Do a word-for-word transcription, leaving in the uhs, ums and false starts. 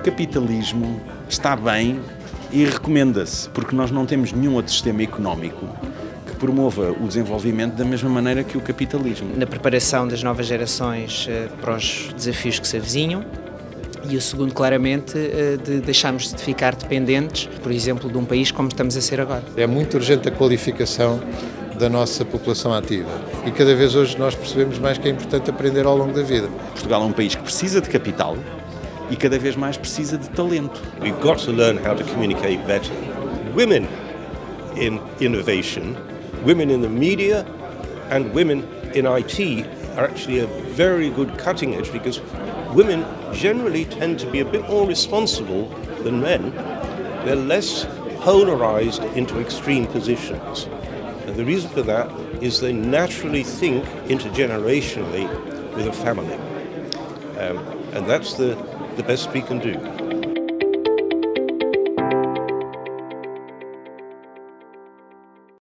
capitalismo está bem e recomenda-se, porque nós não temos nenhum outro sistema económico que promova o desenvolvimento da mesma maneira que o capitalismo. Na preparação das novas gerações para os desafios que se avizinham, e o segundo, claramente, de deixarmos de ficar dependentes, por exemplo, de um país como estamos a ser agora. É muito urgente a qualificação da nossa população ativa e cada vez hoje nós percebemos mais que é importante aprender ao longo da vida. Portugal é um país que precisa de capital e cada vez mais precisa de talento. We've got to learn how to communicate better. Women in innovation, women in the media and women in I T are actually a very good cutting edge because women generally tend to be a bit more responsible than men. They're less polarized into extreme positions. And the reason for that is they naturally think intergenerationally with a family. Um, and that's the, the best we can do.